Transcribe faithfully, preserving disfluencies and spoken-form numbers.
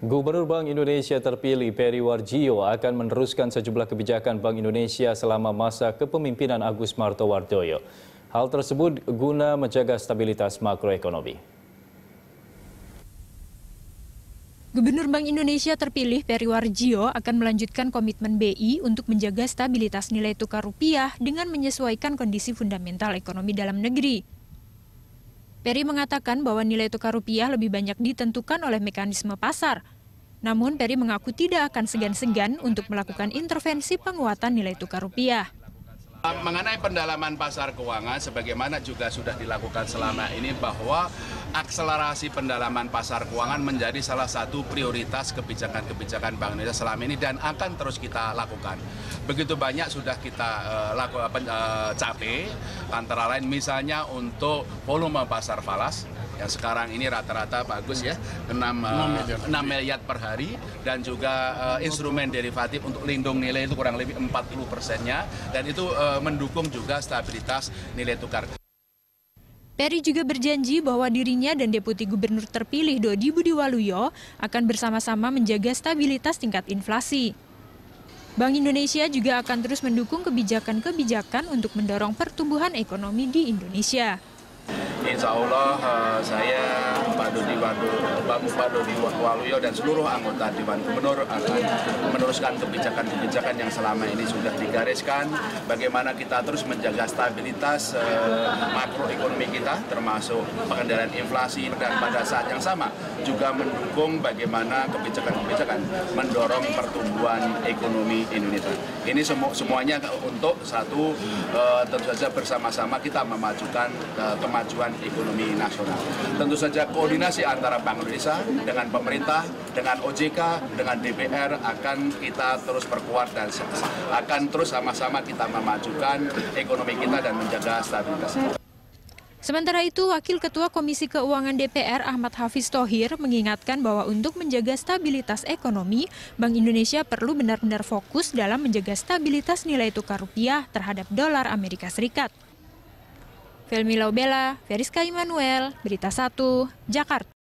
Gubernur Bank Indonesia terpilih Peri Warjio akan meneruskan sejumlah kebijakan Bank Indonesia selama masa kepemimpinan Agus Martowardoyo. Hal tersebut guna menjaga stabilitas makroekonomi. Gubernur Bank Indonesia terpilih Peri Warjio akan melanjutkan komitmen B I untuk menjaga stabilitas nilai tukar rupiah dengan menyesuaikan kondisi fundamental ekonomi dalam negeri. Peri mengatakan bahwa nilai tukar rupiah lebih banyak ditentukan oleh mekanisme pasar. Namun Peri mengaku tidak akan segan-segan untuk melakukan intervensi penguatan nilai tukar rupiah. Mengenai pendalaman pasar keuangan, sebagaimana juga sudah dilakukan selama ini, bahwa akselerasi pendalaman pasar keuangan menjadi salah satu prioritas kebijakan-kebijakan Bank Indonesia selama ini dan akan terus kita lakukan. Begitu banyak sudah kita uh, lakukan uh, capai, antara lain misalnya untuk volume pasar falas, yang sekarang ini rata-rata bagus ya, enam miliar per hari, dan juga uh, instrumen derivatif untuk lindung nilai itu kurang lebih empat puluh persennya, dan itu uh, mendukung juga stabilitas nilai tukar. Peri juga berjanji bahwa dirinya dan Deputi Gubernur terpilih Dodi Budiwaluyo akan bersama-sama menjaga stabilitas tingkat inflasi. Bank Indonesia juga akan terus mendukung kebijakan-kebijakan untuk mendorong pertumbuhan ekonomi di Indonesia. Insya Allah uh, saya, Pak Dodi Pak Dodi Waluyo dan seluruh anggota Dewan Gubernur akan meneruskan kebijakan-kebijakan yang selama ini sudah digariskan. Bagaimana kita terus menjaga stabilitas uh, makroekonomi kita, termasuk pengendalian inflasi, dan pada saat yang sama juga mendukung bagaimana kebijakan-kebijakan mendorong pertumbuhan ekonomi Indonesia. Ini semu semuanya untuk satu, uh, tentu saja bersama-sama kita memajukan uh, kemajuan ekonomi nasional. Tentu saja koordinasi antara Bank Indonesia dengan pemerintah, dengan O J K, dengan D P R akan kita terus perkuat dan akan terus sama-sama kita memajukan ekonomi kita dan menjaga stabilitas. Sementara itu, Wakil Ketua Komisi Keuangan D P R Ahmad Hafiz Thohir mengingatkan bahwa untuk menjaga stabilitas ekonomi, Bank Indonesia perlu benar-benar fokus dalam menjaga stabilitas nilai tukar rupiah terhadap dolar Amerika Serikat. Felmi Laubela, Veriska Immanuel, Berita Satu, Jakarta.